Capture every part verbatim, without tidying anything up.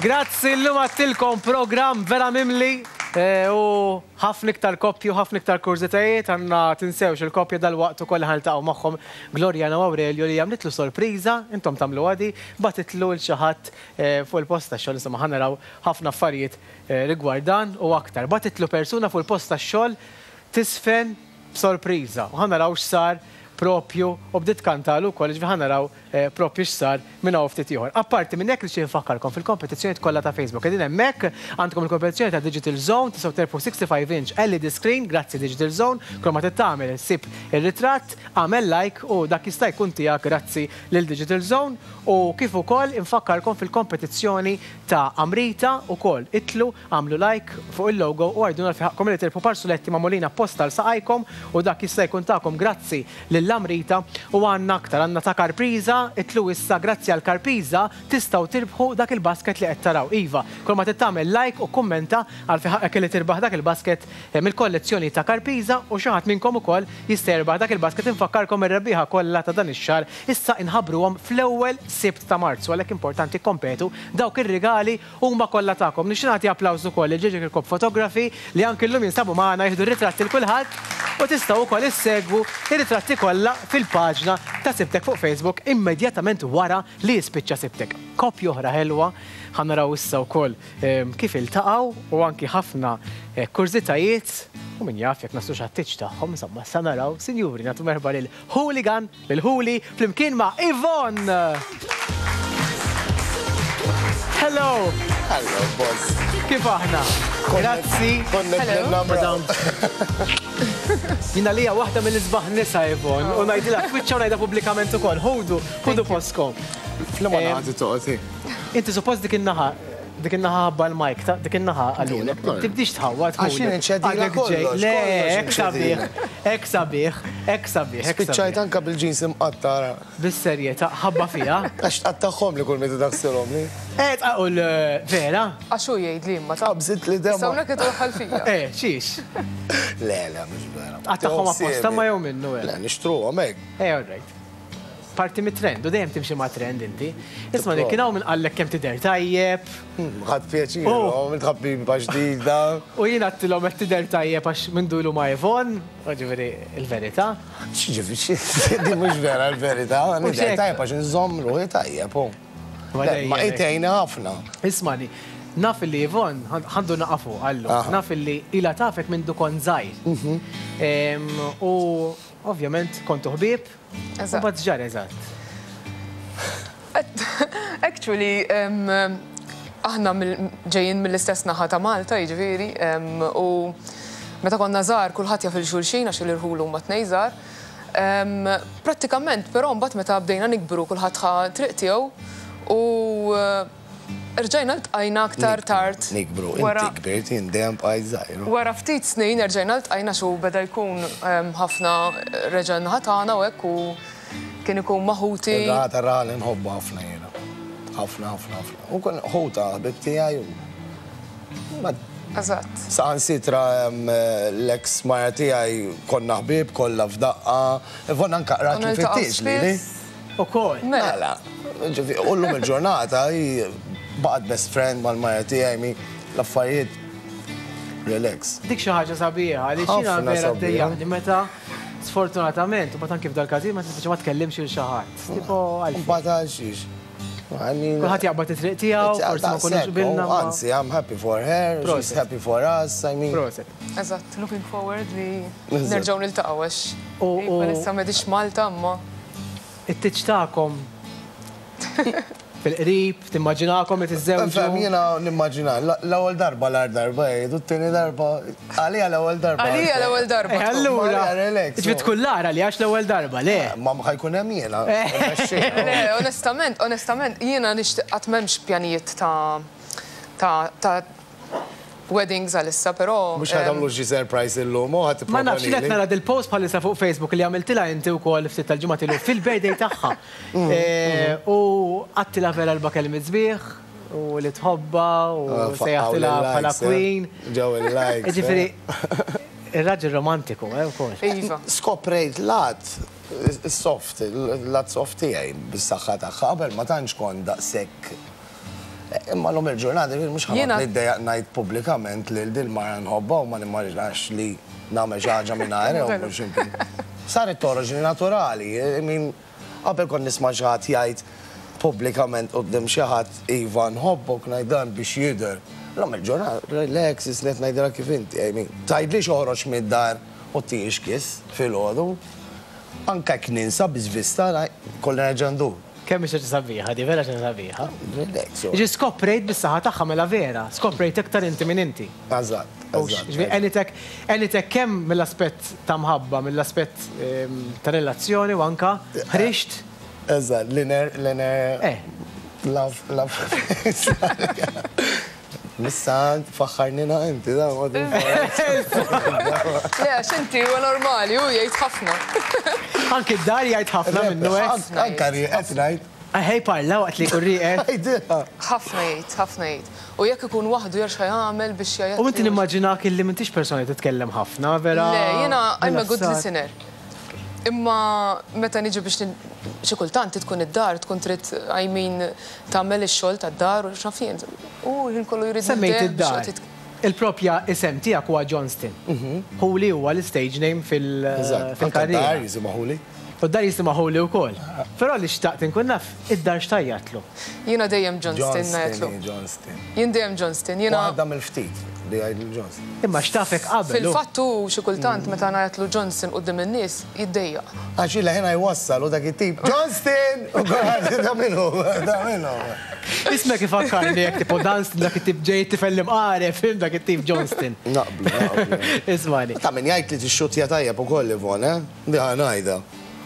Grazzi l-lum għattilkom program vera mimli u ħafna iktar koppju, ħafna iktar kurzitajiet, għanna tinsewx il-koppja dal-waqt u koll ħaltaqgħu magħhom Gloriana u Aurelio li għamlitlu sorpriża, intom tagħmlu għadi, batitlu l-xaħat fuq il-posta xogħol, insomma ħanaraw ħafna affarijiet rigwardan u aktar. Batitlu persuna fuq il-posta xogħol tisfen sorpriża u ħanaraw x'sar propju u bdiet kantalu wkoll ġifieri ħanaraw propju x'sar minn hawn ftit ieħor. Apparti minn hekk nixtieq infakkarkom fil-kompetizzjonijiet kollha ta' Facebook. Qegħdin hemmhekk għandkom il-kompetizzjoni ta' Digital Zone tistgħu terfu sixty-five inch L E D screen, grazzi Digital Zone, kull ma tittamel issib ir-ritratt, għamel like u dak jista' jkun tiegħek grazzi lil Digital Zone u kif ukoll infakkarkom fil-kompetizzjoni ta' Amrita ukoll itlu għamlu like fuq il-logo u għarduna fiħaqkom li tirfu parsuletti magħmulina postal saqajkom u dak jista' jkun tagħkom grazzi lill-Amrita u għandna aktar għandna ta' karpriża itlu issa grazzi għal karpiża tistgħu tirbħu dak il-basket li qed taraw. Iva, kull ma tittamel like u kummenta għal fiħaqek li tirbaħ dak il-basket mill-kollezzjoni ta' karpiża u xi ħadd minnkom ukoll jista' jirbaħ dak il-basket infakkarkom ir-rebbieħa kollha ta' dan ix-xahar issa inħabbruhom fl-ewwel Sibt ta' Marzu għalhekk importanti kompetu dawk ir-rigali huma kollha tagħkom. Nixtieq nagħti applaws ukoll il-Ġeġek il-Kop Fotografi li anke llum jinsabu magħna jieħdu r-ritratti l kulħadd u tistgħu wkoll issegwu ir-ritratti kollha fil-paġna ta' Sibtek fuq Facebook immedjatament wara li jispiċċa Sibtek. Koppja oħra ħelwa ħanaraw issa wkoll kif iltaqgħu u anki ħafna kurzitajiet u min jaf jekk naslu xattiċ tagħhom insomma sa naraw sinjuri nagħtu merħba lil Hooligan lil Huli flimkien ma' Yvonne. Hello. Hello, boss. Kif aħna? Grazzi. Hello. Jina lija waħda mill-isbaħ nisa Yvonne u ngħidilha twiċċa u ngħidha pubblikament ukoll. Ħudu, ħudu postkom. Fl-imma toqgħod. Inti suppost dik in-naħa dik in-naħa ħabba l-mike, dik in-naħa għalulek. Tibdix tħawwad. Għaxin inċedila kollox. Le, ek sabiħ, ek sabiħ, ek sabiħ. Spiċċajt anka bil-ġins imqattara. Bis-serjetà, ħabba fiha. Għax tqattaħħom li kull meta daħsilhom li. Eh, tqaqul vera? Għaxu jgħid li imma ta' Qabżit li demma. sawna kitu ħalfija. Eh, xiex. Le, le, mhux vera. Qattaħħom apposta ma jew minnu. Le, nixtruhom hekk. Eh, all right. Parti mit-trend, u dejjem timxi ma' trend inti. Isma' dik kien hawn minn qallek kemm tidher tajjeb. Ħadd pjaċir, għamilt ħabbiba ġdida. U jien għattilhom qed tidher tajjeb għax minn dulu ma' Yvonne, ġifieri il-verità. Xiġifieri, di mhux vera l-verità, nidher tajjeb għax inżomm ruħi tajjeb. Ma qitejna ħafna. Ismani, naf li Yvonne ħandu naqafu għallu, naf li ila tafek minn dukon żgħir. U ovvjament kontu ħbieb, u bad ġar eżatt. Actually, aħna ġejjin mill-istess naħa ta' Malta, jiġifieri, u meta konna żgħar kulħadd jaf il-xulxin għax il-irħulu huma tnejn żgħar. Prattikament, però mbagħad meta bdejna nikbru kulħadd ħa triq tiegħu u rġajna ltqajna aktar tard. Nikbru, inti kbirt jien dejjem bqajt żgħir. Wara ftit snin rġajna ltqajna xu beda jkun ħafna reġan ħatana u hekk u kien ikun maħuti. Rata rali nħobbu ħafna jiena. Ħafna, ħafna, ħafna. U kien ħuta ħbib tiegħi u. Eżatt. Saħansitra l-eks mara tiegħi konna ħbieb kollha f'daqqa. Yvonne anke qrat li fittix li. Ukoll. Mela. U llum il-ġurnata baqgħet best friend mal-mara tiegħi mi l-affarijiet relax. Dik xi ħaġa sabiħa, għaliex jiena vera dejjem meta sfortunatament, u batan kif dal-każi ma tispiċċa ma tkellimx il xi ħadd. Tipo għalfejn. Mbagħad għal xiex. Kulħadd jaqbad it-triq tiegħu, forsi ma kunux qbilna. Anzi, I'm happy for her, she's happy for us, I mean. Proset. Eżatt, looking forward li nerġgħu niltaqgħu għax. Issa m'għedix Malta imma. It-tiċ tagħkom fil-qrib, timmaġinakom li tiżżewġu. Fem, jiena nimmaġina, l-ewwel darba l-ar darba jgħidu, t-tieni darba, għalija l-ewwel darba. Għalija l-ewwel darba. Allura, ġbit kullara li għax l-ewwel darba, le. Ma ħajkun hemm jiena. Le, onestament, onestament, jiena nixtieq qatt m'hemmx pjanijiet ta' weddings għalissa, però. Mhux ħadamlu xi surprise illum, u ħadd ma nafx li qed nara dil-post bħalissa fuq Facebook li għamiltilha inti wkoll ftit tal-ġimgħa ilu fil-birthday tagħha. U għattila vera l-bakelmi sbieħ u li tħobba u sejjaħtilha bħala queen. Ġew il-likes. Ġifieri ir-raġel romantiku, wkoll. Iva. Skoprejt lat soft, lat soft tiegħi bis-saħħa tagħha qabel ma tantx kont daqshekk Imma l-lum il-ġurnata, mux ħamat niddejaq najt publikament li l-dil-mara nħobba u ma nimmaġinax li namel ġaġa minna għere u mux imkin. Saret oriġini naturali, min qabel kon nisma ġaħat jgħid publikament u d-dim xaħat Iva nħobbok najdan biex jider. L-lum il-ġurnata, relax, isnet najdra kif inti, tajd li xoħroċ mid-dar u tijiex kis fil-ħodu, anka kninsa bizvista, kolli neġandu. Kemm ix sabiħa, di vera ċe sabiħa. Relax. Ġi skoprejt bis-saħħa tagħha mela vera, skoprejt iktar inti minn inti. Eżatt, eżatt. Enitek kemm mill-aspett ta' mħabba, mill-aspett ta' relazzjoni u anka ħrixt. Eżatt, liner, liner. Love, love. Nissan, faħħarnina inti, da' għodin Le, għax inti u normali, u jgħid ħafna. Anki d-dar jgħid ħafna minnu għed. Anka riqet, rajt. Għaj parla waqt li kun riqet. ħafna jgħid, ħafna jgħid. U jekk ikun waħdu jarxa jagħmel biex jgħid. U inti nimmaġinak illi m'intix personi titkellem ħafna, vera. Le, jiena I'm a good listener. Imma meta niġu biex xi kultant tkun id-dar, tkun trid I mean tagħmel ix-xogħol tad-dar u x'nafien. U jien kollu jrid semmejt id-dar. Il-propja isem tiegħek huwa Johnston. Holy huwa l-stage name fil-karriera. Jisimha Holy. U d-dar jisimha Holy wkoll. Però li xtaqt inkun naf id-dar x'tajjatlu. Jiena dejjem Johnston ngħidlu. Johnston. Jien dejjem Johnston. Jiena Waħda mill-ftit li jgħidlu Johnston. Imma x'tafek qabel. Fil-fattu xi kultant meta ngħidlu Johnson quddiem in-nies jiddejjaq. Għax ilha ħina jwassal u dak it-tip Johnston! U għardi da minnu, da minnu. Isma kif fakkarni jek tipo Dunston dak it-tip ġej tifellim għaref film dak it-tip Johnston. Naqblu, naqblu. Ismani. Ta' min jgħid li t-xutja tajjeb u koll Ivon, eh? Diħa najda.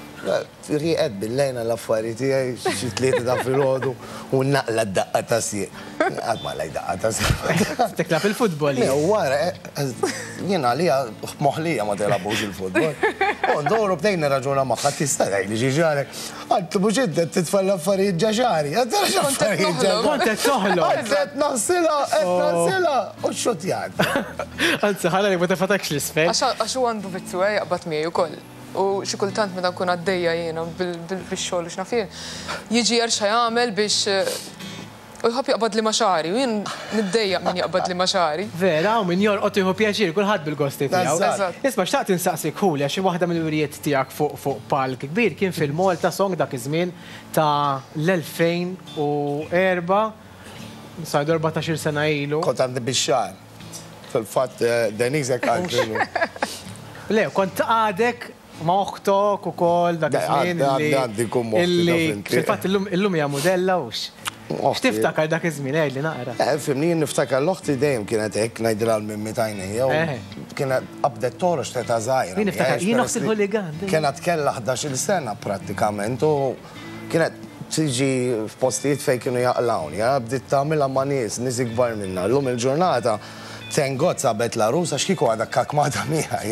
Riqed bil-lejna l-affarijiet tiegħi xi tlieta ta' filgħodu u naqla d-daqqa ta' sieq. Qatt ma lej daqqa ta' sieq. Tekla fil-futbol. Wara, jiena għalija moħħlija ma tilabux il-futbol. U ndorru bdejna raġuna magħha tista' tgħidli xi ġarek. Għalt mhux inti titfall affarijiet ġaġari. Affarijiet ġaġari. Kont qed toħloq. Qed naħsilha, qed naħsilha u x'xutjat. Anzi ħalli ma tifatakx l-isfel. Għax huwa għandu vittu jaqbad miegħi wkoll. U xi kultant meta nkun għaddejja jiena bix-xogħol u x'nafien, jiġi jerxa jagħmel biex u jħobb jaqbad li maċari, u jien niddejjaq min jaqbad li maċari. Vera, u min jorqod jieħu pjaċir kulħadd bil-gosti tiegħu. Isma' xtaqt insaqsik Holy għax waħda mill-wirijiet tiegħek fuq palk kbir kien fil-Malta Song dak iż-żmien ta' l-elfejn u erba' sajdu erbatax-il sena ilu. Kont għandi bix-xahar. Fil-fatt Denise għal Le, kont għadek ma' uħtok u kol dak iż-żmien illi fil-fatt illum hija modella ux. X'tiftakar dak iż-żmien għajli naqra? Fimni niftakar l-oħti dejjem kienet hekk ngħidilha l-mimmi tajnejja u kienet qabdet torox teta żgħira. Jien niftakar jien noħsi l-ħoligan. Kienet kellha ħdax-il sena prattikament u kienet tiġi f'postijiet fejn kienu jaqlawni. Bdiet tagħmilha ma' nies, nies ikbar minnha. Llum il-ġurnata Tengot sabet la rusa xkiku għada kakmata miħaj.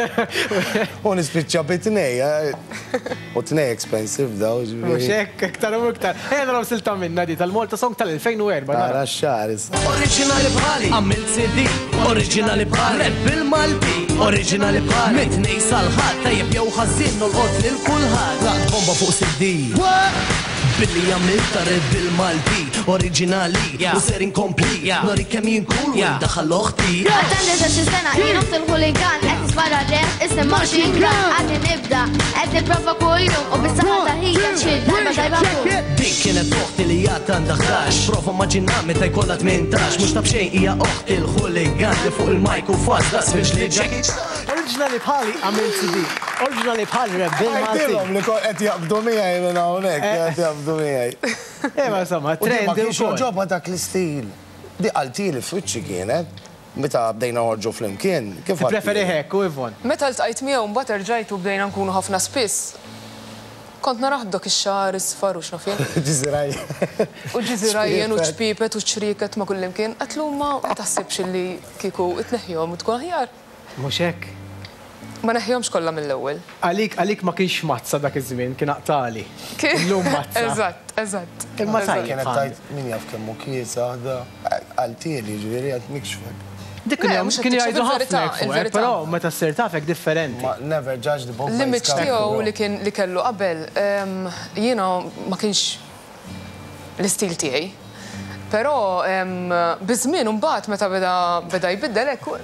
U nispiċċa bitnej, u tnej expensive daw. Muxek, ktar u ktar. Ejna raw silta minna di tal-Malta Song tal-elfejn u erba. Għara xaris. Oriġinali bħali, għamil C D. Oriġinali bħali, rap bil-Malti. Oriġinali bħali, mitnej sal-ħat. Tajjeb jew ħazzin nol-qot lil-kulħat. Laqt bomba fuq C D. Billi għamil tareb bil-Malti. Oriġinali, u ser inkompli. Nori kem jinkun, u daħal oħti. Għaddan eżaxi sena, jien uħt il-ħuligan. Għed nisbarra ġem, isem Machine Gun. Għadni nibda, għed niprofa kull jum. U bis-saħħa taħija ċid, darba tajba fuq. Dik kienet oħti li jgħat għandha ħdax. Prova maġina meta jkollha tmintax. Mux taf xejn hija oħti il-ħuligan li fuq il-majk u fas dasfix li Jackie Chan. Oriġinali bħali għamil C D. Oriġinali bħali rap bil-Malti. Għajdilhom li qed jaqbdu miegħi minn hawnhekk, qed jaqbdu miegħi. Ema insomma, trend ukoll. Ġobha dak l-istil. Di qaltili f'wiċċi kienet. Meta bdejna ħorġu flimkien, kif preferi hekk u Ivon. Meta ltqajt miegħu mbagħad erġajt u bdejna nkunu ħafna spiss. Kont naraħ dak ix-xahar isfar u x'nafien. Ġiżiraj. U ġiżirajjen u ċpipet u ċriket ma' kull imkien. Qatlu ma taħsibx li kieku tneħħihom u tkun aħjar. Mhux hekk. Ma neħjomx kollha mill-ewwel. Għalik għalik ma kienx mazza dak iż-żmien, kien aqtali. Illum mazza. Eżatt, eżatt. Imma tajjeb. Kienet tajt min jaf kemm hu kiesa waħda qaltieli ġifieri qed nikxfek. Dik kien jgħidu ħafna fuq, però meta ssir tafek differenti. Never judge the book by its cover. L-image tiegħu li kien li kellu qabel jiena ma kienx l-istil tiegħi. Però bizmin mbagħad meta beda jbiddel hekk.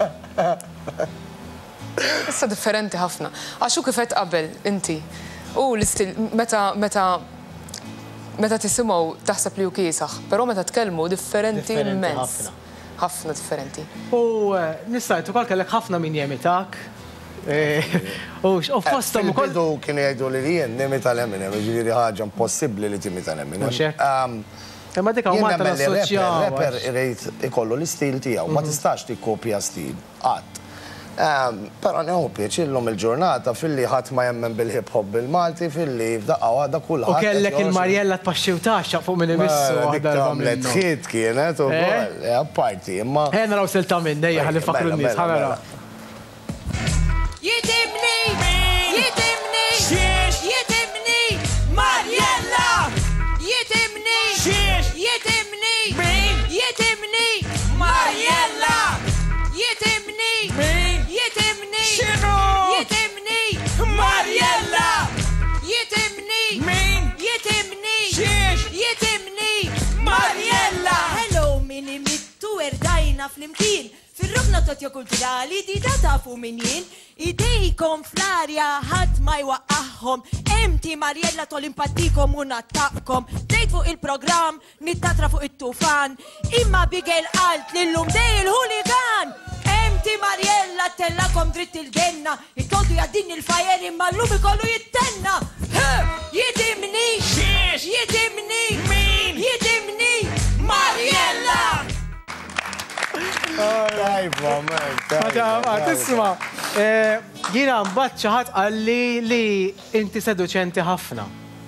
Issa differenti ħafna. Għaxu kif qed qabel inti. U l-istil meta meta meta tisimgħu taħseb li hu kiesaħ, però meta tkellmu differenti immens. Ħafna differenti. U nistajt ukoll kellek ħafna min jemitak. U fosthom ukoll. Bidu kienu jgħidu li jien nimita l-Eminem, ġifieri ħaġa impossibbli li timita l-Eminem. Imma dik hawn Malta nassoċjaw. Rapper irid ikollu l-istil tiegħu, ma tistax tikkopja stil qatt. Però neħu pieċillhom il-ġurnata fil-li ħadd ma jemmen bil-hip-hop bil-Malti, fil-li f'daqqa waħda kulħadd. U kellek il-Marjella tpaxxiw taxxa fuq minn imissu waħda l hit kienet ukoll, apparti, imma. Ħen naraw silta minn dejja ħalli nfakru n-nies, ħa nara. Jitimni, jitimni, jitimni, Marjella, jitimni, jitimni, jitimni, Marjella, jitimni, jitimni, jitimni, Marjella, jitimni, jitimni, jitimni, Marjella. Hello, mini mittu erdajna fl-imkien, fil-rukna sotjokulturali di da tafu min jien, idejkom fl-arja ħadd ma jwaqqaħħom, emti Marjella tol-impattikom u nattaqkom, dejt fuq il-programm, nittatra fuq it-tufan, imma bigel qalt lillum dej il-huligan, emti Marjella tellakom dritt il-genna, it-toltu jaddin il-fajer imma l-lum ikollu jittenna, jitimni, jitimni, jitimni, Marjella! Tisma, jina mbatt ċaħat għalli li inti seduċenti ħafna.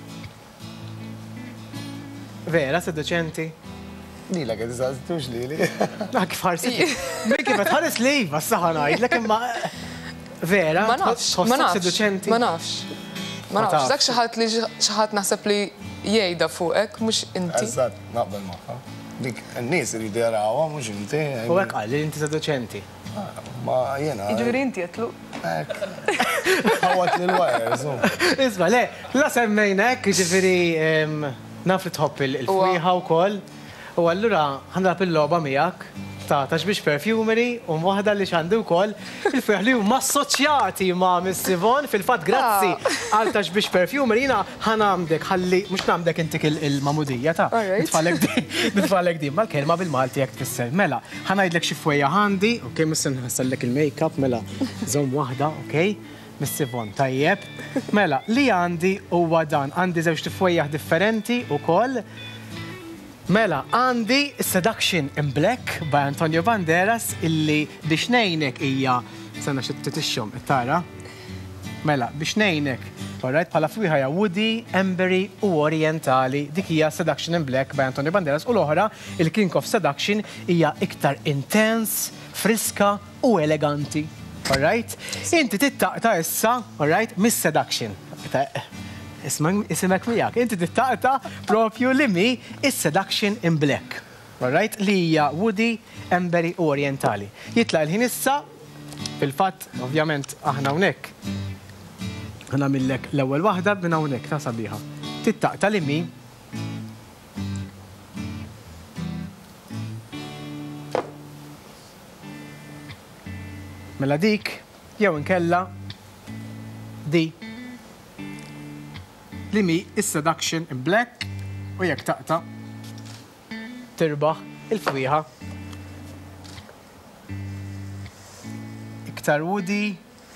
Vera, seduċenti? Lila għed iżaztux li li. Na, kif ħarsit. Min kif ħares li, bassa ħanajd, lekin ma. Vera, ma nafx, ma nafx, ma nafx. Ma nafx, dak xaħat li xaħat naħseb li jgħida fuqek, mux inti. Eżat, naqbel maħħa. Dik, n-nis li d-jarawa, mux inti. U għek għalli inti seduċenti. Ma jena. Iġviri inti jatlu. Għawat li l-wajr, zo. Isma, le, la semmejnek, ġifiri naf li tħobb il-fwiħa u koll. U għallura ħanrab il-loba miegħek ta' taxbix perfumery u waħda li xandi wkoll il-fwiħ li huma assoċjati ma' Miss Yvonne fil-fatt grazzi għal taxbix perfumery jiena ħanamdek ħalli mhux nagħmdek intik il-mamudija ta' nitfalek din nitfalek din mal-kelma bil-Malti jekk tfisser. Mela, ħanajdlek xi fwejja ħandi, okej, missin ħassallek il-makeup, mela, żomm waħda, okej? Miss Yvonne, tajjeb. Mela, li għandi huwa dan, għandi żewġ tifwejjaħ differenti wkoll. Mela, għandi Seduction in Black by Antonio Banderas illi biex nejnek hija sanna xi titixxhom it-tara. Mela, biex nejnek, alright, bħala fwiħa Woody, Embery u Orientali, dik hija Seduction in Black by Antonio Banderas u l-oħra il-King of Seduction hija iktar intense, friska u eleganti. Alright? Inti tittaqta issa, alright, Miss Seduction. Isimek miegħek, inti tittaqta propju li mi is-Seduction in Black. Alright? Li hija Woody, Embery u Orientali. Jitla l-ħin issa, fil-fatt, ovvjament, aħna hawnhekk. Ħana millek l-ewwel waħda minn hawnhekk ta' sabiħa. Tittaqta li mi mela dik, jew inkella di li mi is-Seduction in Black u jekk taqta tirbaħ il-fwieħa. Iktar Woody.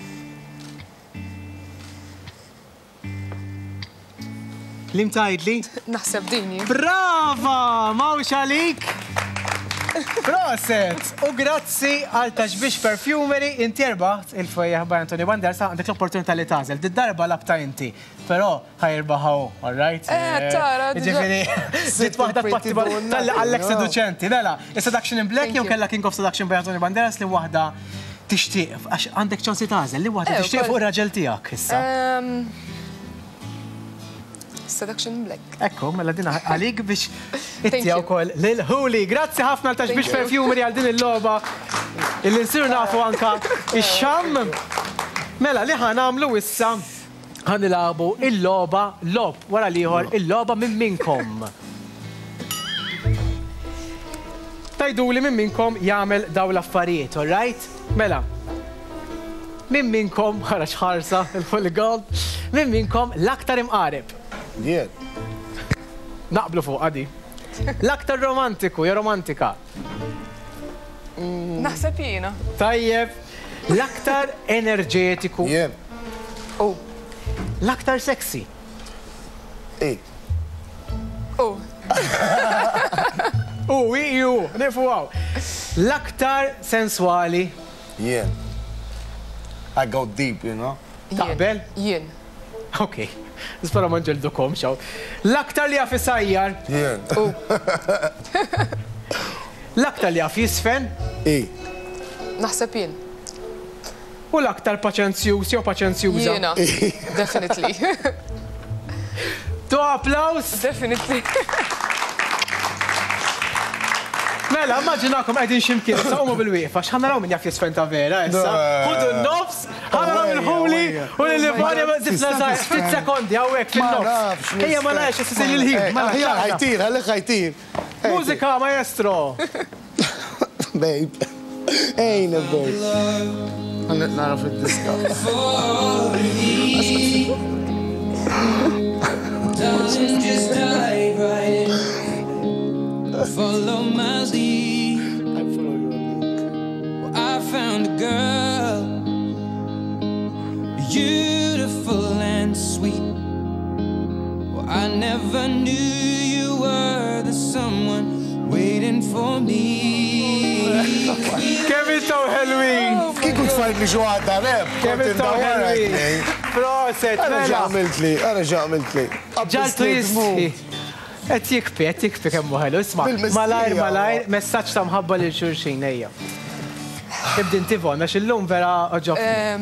Lim tajdli? Naħseb dini. Brava! Mawx għalik! Proset! U grazzi għal taxbix perfumery inti erbaħt il-fwejjaħ by Antonio Banderas għandek l-opportunità li tażel. Did-darba labta inti, però ħajirbaħaw, all right? Eh, tara, ġifiri, zit waħda pattiba għallek seduċenti. Mela, il-Seduction in Black jew kella King of Seduction by Antonio Banderas li waħda tixtieq, għax għandek ċansi tażel, li waħda tixtieq fuq ir-raġel tiegħek issa. Seduction in Black. Ekku, mela din għalik biex ittjaw kol lil-Huli. Grazzi ħafna l-taxbix perfumery għal din il-loba. Il-insiru nafu anka il-xam. Mela li ħanamlu issa ħanilabu il-loba lob wara liħor il-loba minn minkom. tajdu li minn minnkom jagħmel daw l-affarijiet, all right? Mela. Minn minnkom, ħarax ħarsa, il-poligon, minn minnkom l-aktar imqareb. Jien. Naqblu fuq, għadi. L-aktar romantiku, ja romantika. Naħseb jiena. Tajjeb, l-aktar enerġetiku. Jien. Oh. L-aktar sexy. Ej. Oh. U, i, u, nifu għaw. L-aktar sensuali. Jien. I go deep, you know? Taqbel? Jien. Ok. Nispera ma nġildukom xaw. L-aktar li għaf isajjar. Jien. L-aktar li għaf jisfen. Ej. Naħseb jien. U l-aktar paċenzjuż jew paċenzjuża. Jiena. Definitely. Tu applaus. Definitely. Mela, immaġinakom għedin ximkien, saqmu bil-wieqfa, xħanna raw minn jaf jisfen ta' vera, issa. Hudu n-nofs, ħanna raw il-ħuli, u l-Libanja ma' zifna zaħi, ftit sekondi, għawek fil-nofs. Ejja ma' laħx, s-sin il-ħin. Ħajjar, ħajtir, għalli ħajtir. Mużika, maestro. Babe. Ejna, babe. Għannet nara fil-diska. Darling, just dive right in. Follow my lead. I follow you. Well, I found a girl, beautiful and sweet. Well, I never knew you were the someone waiting for me. Kevin taw ħelwin. Kiku tfajt li ġuħadda rep. Kevin taw ħelwin. Proset, Għara mela. ġamilt li, għara ġamilt li. Ġaltu jissi. Et jikpi, et jikpi kemmu ħelu. Isma, malajr, malajr, messaċ ta' mħabba li xurxin, ejja. Ibdin tivon, għax il-lum vera oġob.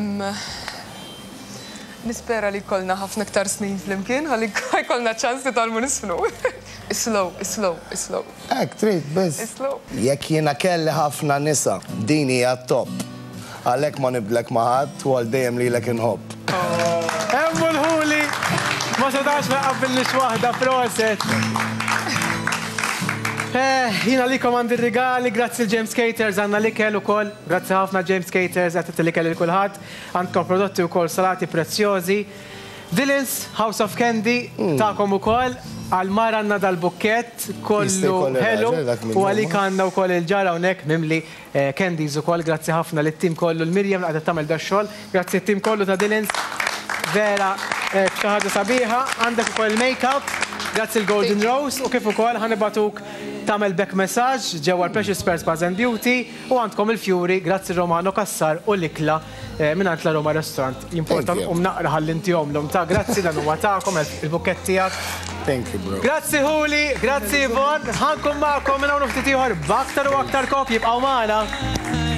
Nispera li kolna ħafna ktar snin fl-imkien, għalli kolna ċans li tal-mu nisfnu. Islow, islow, islow. Ek, trid, biz. Islow. Jek jena kelli ħafna nisa, dini għat-top. Għalek ma nibdlek maħat, u għal dajem li l-ek inħobb. Emmu l-ħuli, ma sadax ma qabbil nix wahda, proset. Jina li komandi regali, grazzi l-James Caters, għanna li kell u koll, grazzi ħafna James Caters, għatet li kell il-kulħat, għandkom prodotti u koll salati prezzjozi. Dillins, House of Candy, ta'kom u koll, għal-mar għanna dal-bukket, kollu hello, u għalik għanna u koll il-ġara unek mimli candies u koll, grazzi ħafna l-tim kollu l-Mirjam li għadet tamel daċxol, grazzi l-tim kollu ta' Dillins, vera xaħġa sabiħa, għandek u koll il-make-up, grazzi l-Golden Rose, u kif u koll ħanibatuk tamel back message ġewwa Precious Pearls Spas and Beauty u għandkom il-Fjuri, grazzi Romano Kassar u l-ikla minnant la Roma Restaurant. Important u mnaqra ħallinti jomlom ta' grazzi dan huwa ta'kom il-bukett tiegħek. Thank you, bro. Grazzi Huli, grazzi Yvonne, ħankum ma'kom minn hawn ftit ieħor b'aktar u aktar kopji bqgħu magħna.